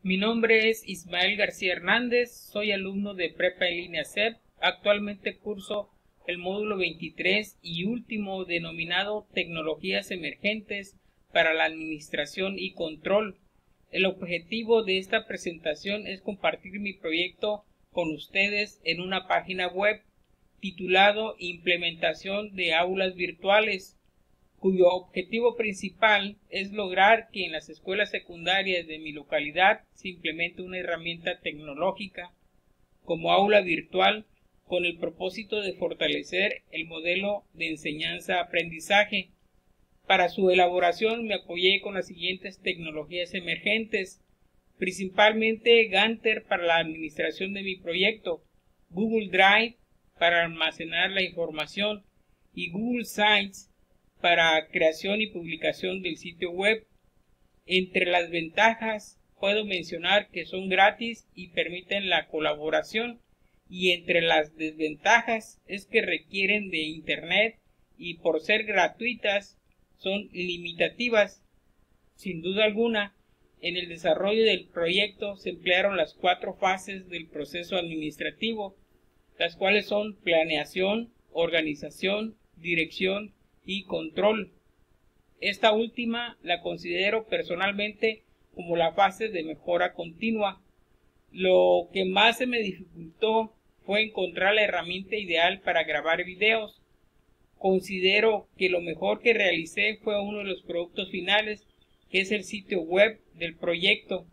Mi nombre es Ismael García Hernández, soy alumno de Prepa en línea CEP. Actualmente curso el módulo 23 y último denominado Tecnologías Emergentes para la Administración y Control. El objetivo de esta presentación es compartir mi proyecto con ustedes en una página web titulado Implementación de Aulas Virtuales, cuyo objetivo principal es lograr que en las escuelas secundarias de mi localidad se implemente una herramienta tecnológica como aula virtual con el propósito de fortalecer el modelo de enseñanza-aprendizaje. Para su elaboración me apoyé con las siguientes tecnologías emergentes, principalmente Gantt para la administración de mi proyecto, Google Drive para almacenar la información y Google Sites para creación y publicación del sitio web. Entre las ventajas puedo mencionar que son gratis y permiten la colaboración, y entre las desventajas es que requieren de internet y por ser gratuitas son limitativas. Sin duda alguna, en el desarrollo del proyecto se emplearon las 4 fases del proceso administrativo, las cuales son planeación, organización, dirección y control. Esta última la considero personalmente como la fase de mejora continua. Lo que más se me dificultó fue encontrar la herramienta ideal para grabar videos. Considero que lo mejor que realicé fue uno de los productos finales, que es el sitio web del proyecto,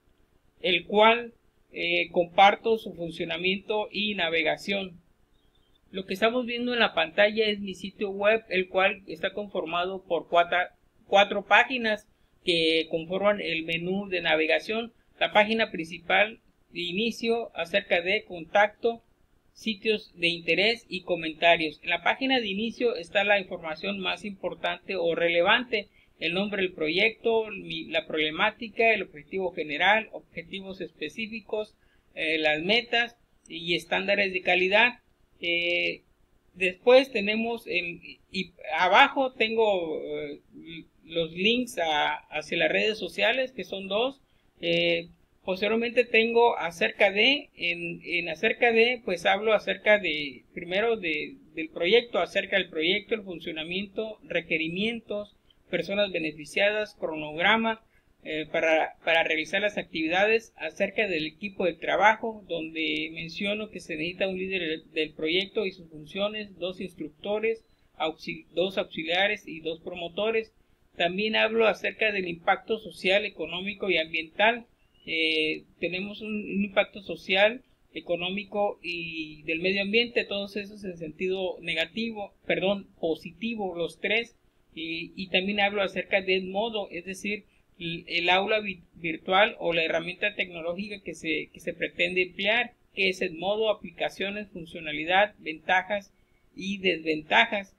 el cual comparto su funcionamiento y navegación. Lo que estamos viendo en la pantalla es mi sitio web, el cual está conformado por cuatro páginas que conforman el menú de navegación. La página principal de inicio acerca de contacto, sitios de interés y comentarios. En la página de inicio está la información más importante o relevante: el nombre del proyecto, la problemática, el objetivo general, objetivos específicos, las metas y estándares de calidad. Después tenemos y abajo tengo los links hacia las redes sociales, que son 2. Posteriormente tengo acerca de, en acerca de, pues hablo acerca de, primero del proyecto, acerca del proyecto, el funcionamiento, requerimientos, personas beneficiadas, cronograma para realizar las actividades, acerca del equipo de trabajo, donde menciono que se necesita un líder del proyecto y sus funciones, 2 instructores, 2 auxiliares y 2 promotores. También hablo acerca del impacto social, económico y ambiental. Tenemos un impacto social, económico y del medio ambiente, todos esos en sentido positivo, los 3. Y también hablo acerca del modo, es decir, el aula virtual o la herramienta tecnológica que se pretende emplear, que es el modo, aplicaciones, funcionalidad, ventajas y desventajas.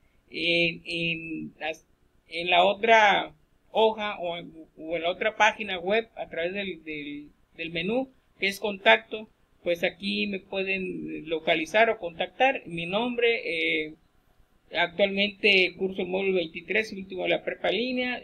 En la otra hoja o en la otra página web, a través del menú que es contacto, pues aquí me pueden localizar o contactar. Mi nombre, actualmente curso el módulo 23, el último de la prepa línea,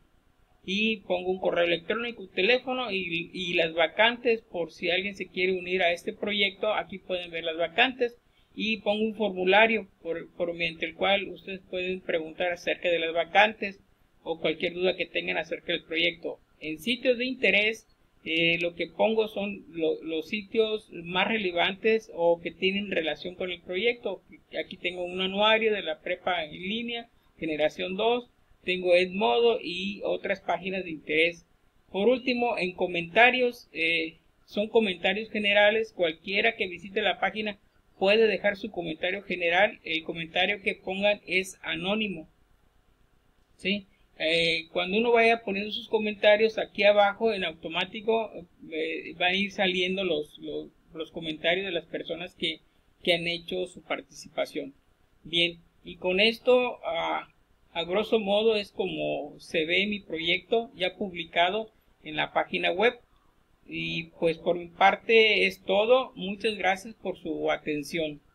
y pongo un correo electrónico, un teléfono y las vacantes, por si alguien se quiere unir a este proyecto. Aquí pueden ver las vacantes, y pongo un formulario mediante el cual ustedes pueden preguntar acerca de las vacantes o cualquier duda que tengan acerca del proyecto. En sitios de interés, lo que pongo son los sitios más relevantes o que tienen relación con el proyecto. Aquí tengo un anuario de la prepa en línea, generación 2, tengo Edmodo y otras páginas de interés. Por último, en comentarios, son comentarios generales. Cualquiera que visite la página puede dejar su comentario general. El comentario que pongan es anónimo, ¿sí? Cuando uno vaya poniendo sus comentarios, aquí abajo en automático van a ir saliendo los comentarios de las personas que han hecho su participación. Bien, y con esto a grosso modo es como se ve mi proyecto ya publicado en la página web. Y pues por mi parte es todo. Muchas gracias por su atención.